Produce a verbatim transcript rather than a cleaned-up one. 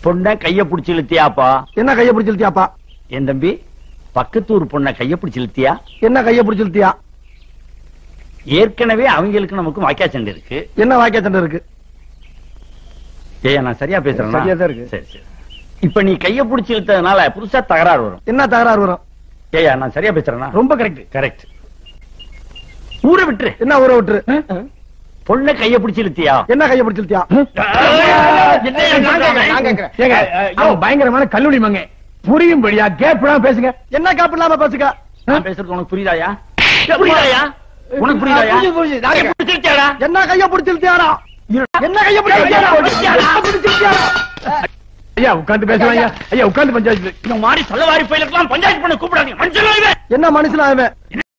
பொண்ண கைய புடிச்சு இழுத்தியாப்பா? என்ன கைய பிடிச்சு இழுத்தியாப்பா? என் தம்பி, பக்கத்தூர் பொண்ண கைய பிடிச்சு இழுத்தியா? என்ன கைய பிடிச்சு இழுத்தியா? ஏற்கனவே அவங்களுக்கு நமக்கு வாக்கியா சண்டை இருக்கு. என்ன வாக்கியா சண்டை இருக்கு? ஏய், நான் சரியா பேசுறேன்? சரியா தான் இருக்கு. சரி சரி. இப்ப நீ கைய புடிச்சு இழுத்ததுனால புதுசா தகராறு வரும். என்ன தகராறு வரும்? ஏயா, நான் சரியா பேசுறேன்னா? ரொம்ப கரெக்ட். கரெக்ட். ஊரை விட்டுரு. என்ன ஊரை விட்டுரு? பொண்ண கைய பிடிச்சு இழுத்தியா? என்ன கைய பிடிச்சு இழுத்தியா? பயங்கரமான கல்லூரி மங்க புரியும்படியா கேப்லாம் பேசுங்க. என்ன கேப் இல்லாம பேசுங்க? நான் பேசுறது உனக்கு புரியுதாயா? புரியுதாயா? உனக்கு புரியுதாயா? என்ன கைய பிடிச்சு இழுத்தியாரா? என்ன கைய பிடிச்சு ஐயா உட்கார்ந்து பேசுவாங்க. ஐயா உட்கார்ந்து பஞ்சாயத்து இந்த மாதிரி சொல்லவாரி பயிலுக்கெல்லாம் பஞ்சாயத்து பண்ண கூப்பிடாதீங்க. மனுஷன் என்ன மனுஷன்?